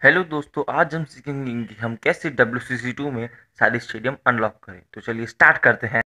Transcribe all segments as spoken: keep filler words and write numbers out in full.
Hello दोस्तों, आज हम सीखेंगे कि हम कैसे डब्ल्यू सी सी टू में सारे स्टेडियम अनलॉक करें। तो चलिए स्टार्ट करते हैं।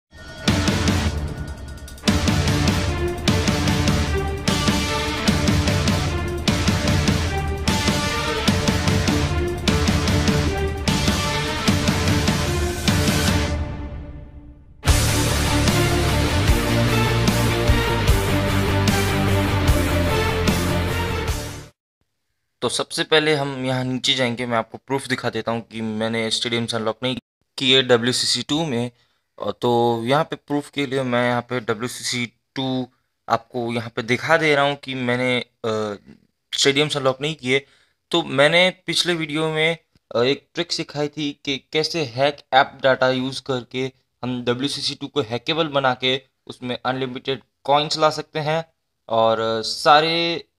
तो सबसे पहले हम यहाँ नीचे जाएंगे। मैं आपको प्रूफ दिखा देता हूँ कि मैंने स्टेडियम अनलॉक नहीं किए डब्ल्यू सी सी टू में। और तो यहाँ पे प्रूफ के लिए मैं यहाँ पे डब्ल्यू सी सी टू आपको यहाँ पे दिखा दे रहा हूँ कि मैंने स्टेडियम अनलॉक नहीं किए। तो मैंने पिछले वीडियो में अ, एक ट्रिक सिखाई थी कि कैसे हैक ऐप डाटा यूज़ करके हम डब्ल्यू सी सी टू को हैकेबल बना के उसमें अनलिमिटेड कॉइन्स ला सकते हैं और अ, सारे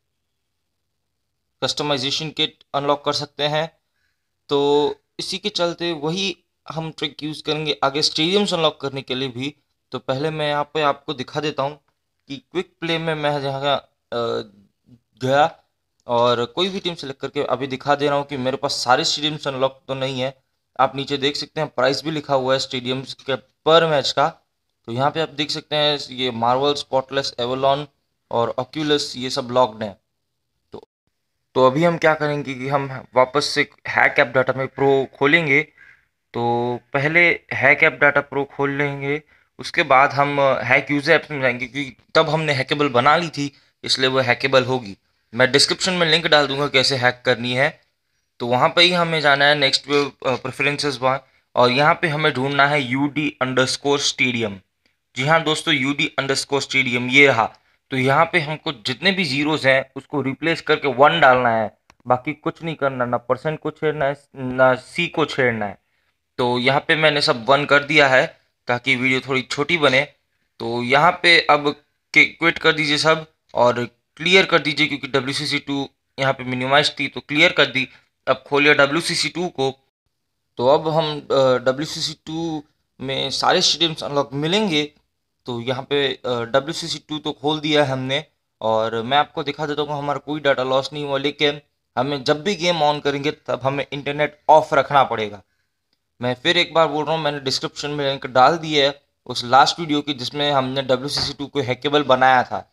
कस्टमाइजेशन किट अनलॉक कर सकते हैं। तो इसी के चलते वही हम ट्रिक यूज़ करेंगे आगे स्टेडियम्स अनलॉक करने के लिए भी। तो पहले मैं यहाँ पे आपको दिखा देता हूँ कि क्विक प्ले में मैं जहाँ अ, गया और कोई भी टीम सेलेक्ट करके अभी दिखा दे रहा हूँ कि मेरे पास सारे स्टेडियम्स अनलॉक तो नहीं है। आप नीचे देख सकते हैं प्राइस भी लिखा हुआ है स्टेडियम्स के पर मैच का। तो यहाँ पे आप देख सकते हैं ये मार्वल, स्पॉटलेस, एवलॉन और ऑक्यूलस ये सब लॉक्ड हैं। तो तो अभी हम क्या करेंगे कि हम वापस से हैक ऐप डाटा में प्रो खोलेंगे। तो पहले हैक ऐप डाटा प्रो खोल लेंगे, उसके बाद हम हैक यूज़र ऐप्स में जाएंगे क्योंकि तब हमने हैकेबल बना ली थी, इसलिए वो हैकेबल होगी। मैं डिस्क्रिप्शन में लिंक डाल दूंगा कैसे हैक करनी है। तो वहाँ पे ही हमें जाना है नेक्स्ट प्रेफरेंसेस वहाँ, और यहाँ पे हमें ढूंढना है U D underscore stadium. जी हाँ दोस्तों, U D underscore stadium ये रहा। तो यहाँ पे हमको जितने भी जीरोस हैं उसको रिप्लेस करके वन डालना है। बाकी कुछ नहीं करना, ना परसेंट को छेड़ना है ना सी को छेड़ना है। तो यहाँ पे मैंने सब वन कर दिया है ताकि वीडियो थोड़ी छोटी बने। तो यहाँ पे अब क्विट कर दीजिए सब और क्लियर कर दीजिए क्योंकि डब्ल्यू सी सी टू यहाँ पे मिनिमाइज थी तो क्लियर कर दी। अब खोलिए डब्ल्यू सी सी टू को। तो अब हम डब्ल्यू सी सी टू में सारे स्टेडियम्स अनलॉक मिलेंगे। तो यहाँ पे डब्ल्यू सी सी टू तो खोल दिया है हमने, और मैं आपको दिखा देता हूँ हमारा कोई डाटा लॉस नहीं हुआ। लेकिन हमें जब भी गेम ऑन करेंगे तब हमें इंटरनेट ऑफ रखना पड़ेगा। मैं फिर एक बार बोल रहा हूँ, मैंने डिस्क्रिप्शन में लिंक डाल दी है उस लास्ट वीडियो की जिसमें हमने डब्ल्यू सी सी टू को हैकेबल बनाया था।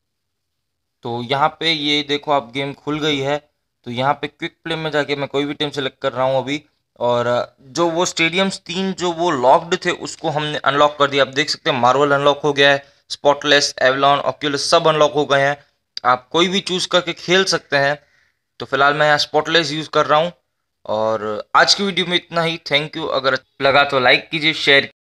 तो यहाँ पे ये देखो आप गेम खुल गई है। तो यहाँ पे क्विक प्ले में जाके मैं कोई भी टीम सेलेक्ट कर रहा हूँ अभी। और अ, जो वो स्टेडियम्स तीन जो वो लॉक्ड थे उसको हमने अनलॉक कर दिया। आप देख सकते हैं मार्वल अनलॉक हो गया है, स्पॉटलेस, एवलॉन, ऑक्यूलस सब अनलॉक हो गए हैं। आप कोई भी चूज करके खेल सकते हैं। तो फिलहाल मैं यहाँ स्पॉटलेस यूज़ कर रहा हूँ। और आज की वीडियो में इतना ही। Thank you. अगर लगा तो लाइक कीजिए, शेयर